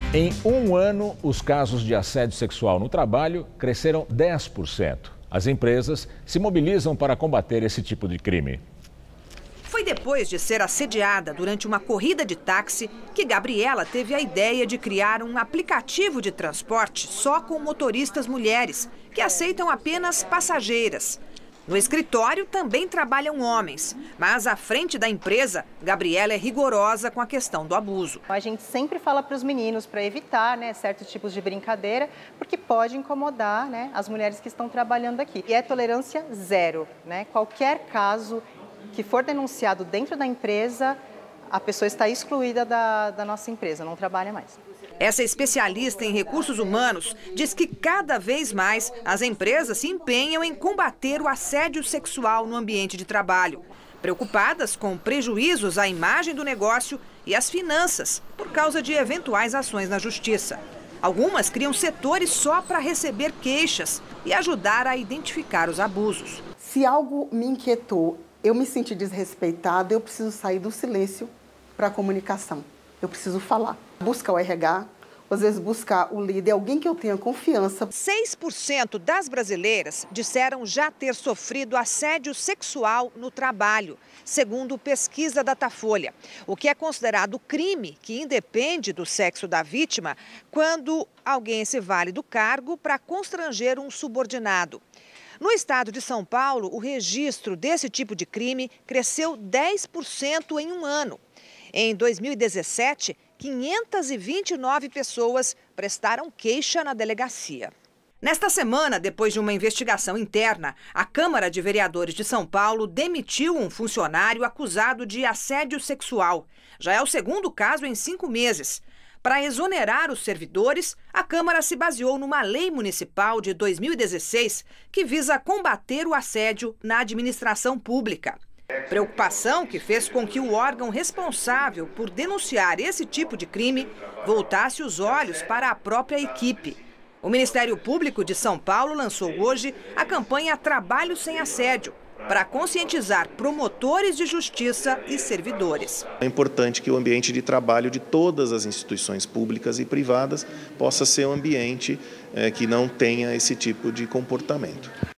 Em um ano, os casos de assédio sexual no trabalho cresceram 10%. As empresas se mobilizam para combater esse tipo de crime. Foi depois de ser assediada durante uma corrida de táxi que Gabriela teve a ideia de criar um aplicativo de transporte só com motoristas mulheres, que aceitam apenas passageiras. No escritório também trabalham homens, mas à frente da empresa, Gabriela é rigorosa com a questão do abuso. A gente sempre fala para os meninos para evitar certos tipos de brincadeira, porque pode incomodar as mulheres que estão trabalhando aqui. E é tolerância zero. Qualquer caso que for denunciado dentro da empresa, a pessoa está excluída da nossa empresa, não trabalha mais. Essa especialista em recursos humanos diz que cada vez mais as empresas se empenham em combater o assédio sexual no ambiente de trabalho, preocupadas com prejuízos à imagem do negócio e às finanças por causa de eventuais ações na justiça. Algumas criam setores só para receber queixas e ajudar a identificar os abusos. Se algo me inquietou, eu me senti desrespeitada, eu preciso sair do silêncio para a comunicação. Eu preciso falar. Buscar o RH, às vezes buscar o líder, alguém que eu tenha confiança. 6% das brasileiras disseram já ter sofrido assédio sexual no trabalho, segundo pesquisa Datafolha. O que é considerado crime que independe do sexo da vítima quando alguém se vale do cargo para constranger um subordinado. No estado de São Paulo, o registro desse tipo de crime cresceu 10% em um ano. Em 2017, 529 pessoas prestaram queixa na delegacia. Nesta semana, depois de uma investigação interna, a Câmara de Vereadores de São Paulo demitiu um funcionário acusado de assédio sexual. Já é o segundo caso em 5 meses. Para exonerar os servidores, a Câmara se baseou numa lei municipal de 2016 que visa combater o assédio na administração pública. Preocupação que fez com que o órgão responsável por denunciar esse tipo de crime voltasse os olhos para a própria equipe. O Ministério Público de São Paulo lançou hoje a campanha Trabalho Sem Assédio, para conscientizar promotores de justiça e servidores. É importante que o ambiente de trabalho de todas as instituições públicas e privadas possa ser um ambiente que não tenha esse tipo de comportamento.